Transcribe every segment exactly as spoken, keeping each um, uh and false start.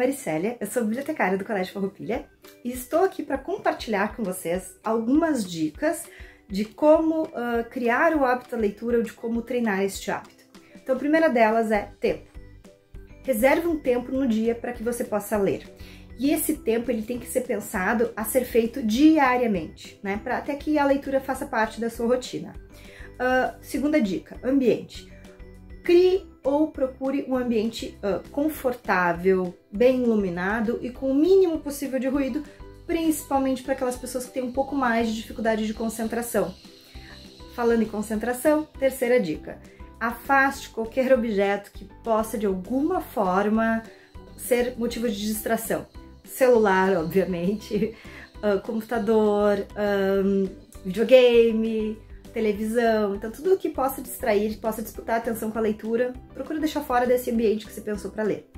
Maricélia, eu sou bibliotecária do Colégio Farroupilha e estou aqui para compartilhar com vocês algumas dicas de como uh, criar o hábito da leitura ou de como treinar este hábito. Então, a primeira delas é tempo. Reserve um tempo no dia para que você possa ler. E esse tempo ele tem que ser pensado a ser feito diariamente, né? Para até que a leitura faça parte da sua rotina. Uh, segunda dica, ambiente. Crie ou procure um ambiente uh, confortável, bem iluminado e com o mínimo possível de ruído, principalmente para aquelas pessoas que têm um pouco mais de dificuldade de concentração. Falando em concentração, terceira dica. Afaste qualquer objeto que possa de alguma forma ser motivo de distração. Celular, obviamente, uh, computador, um, videogame, televisão, então tudo que possa distrair, que possa disputar a atenção com a leitura, procura deixar fora desse ambiente que você pensou para ler.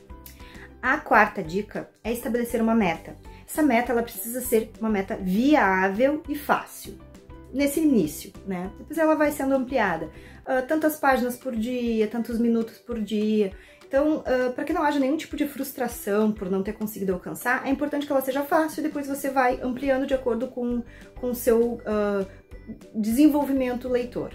A quarta dica é estabelecer uma meta. Essa meta ela precisa ser uma meta viável e fácil. Nesse início, né? Depois ela vai sendo ampliada. Uh, tantas páginas por dia, tantos minutos por dia. Então, uh, para que não haja nenhum tipo de frustração por não ter conseguido alcançar, é importante que ela seja fácil e depois você vai ampliando de acordo com o seu uh, desenvolvimento leitor.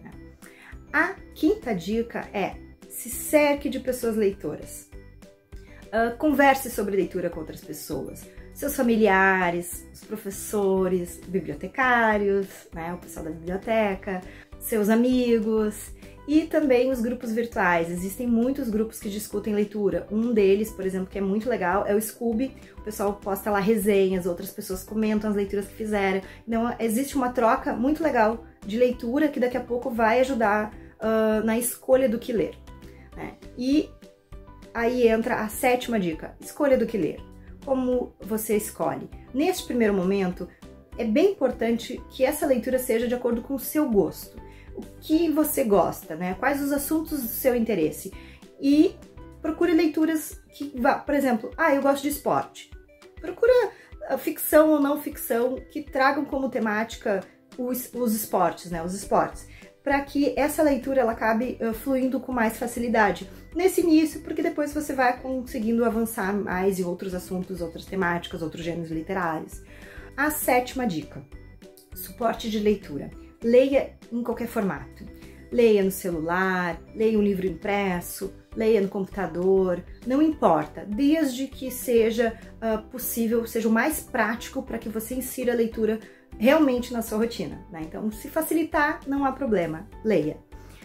A quinta dica é se cerque de pessoas leitoras. Uh, converse sobre leitura com outras pessoas. Seus familiares, os professores, bibliotecários, né, o pessoal da biblioteca, seus amigos e também os grupos virtuais. Existem muitos grupos que discutem leitura. Um deles, por exemplo, que é muito legal, é o Scooby. O pessoal posta lá resenhas, outras pessoas comentam as leituras que fizeram. Então, existe uma troca muito legal de leitura que daqui a pouco vai ajudar uh, na escolha do que ler, né? E aí entra a sétima dica, escolha do que ler. Como você escolhe? Neste primeiro momento, é bem importante que essa leitura seja de acordo com o seu gosto. O que você gosta, né? Quais os assuntos do seu interesse. E procure leituras que vá, por exemplo, ah, eu gosto de esporte. Procura ficção ou não ficção que tragam como temática os, os esportes, né? Os esportes. Para que essa leitura ela acabe uh, fluindo com mais facilidade nesse início, porque depois você vai conseguindo avançar mais em outros assuntos, outras temáticas, outros gêneros literários. A sétima dica, suporte de leitura. Leia em qualquer formato. Leia no celular, leia um livro impresso, leia no computador, não importa, desde que seja uh, possível, seja o mais prático para que você insira a leitura realmente na sua rotina, né? Então, se facilitar, não há problema, leia.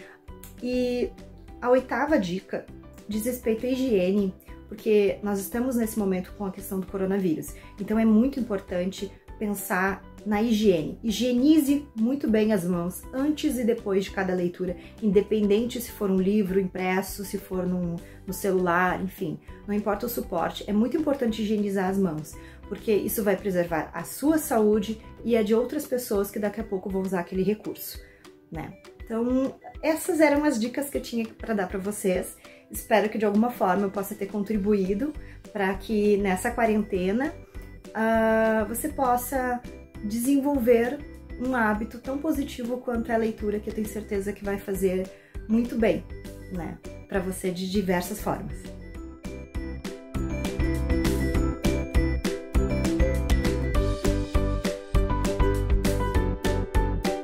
E a oitava dica diz respeito à higiene, porque nós estamos nesse momento com a questão do coronavírus, então é muito importante pensar na higiene. Higienize muito bem as mãos antes e depois de cada leitura, independente se for um livro impresso, se for num, no celular, enfim, não importa o suporte, é muito importante higienizar as mãos, porque isso vai preservar a sua saúde e a de outras pessoas que daqui a pouco vão usar aquele recurso, né? Então, essas eram as dicas que eu tinha para dar para vocês. Espero que de alguma forma eu possa ter contribuído para que nessa quarentena uh, você possa desenvolver um hábito tão positivo quanto a leitura, que eu tenho certeza que vai fazer muito bem, né, para você de diversas formas.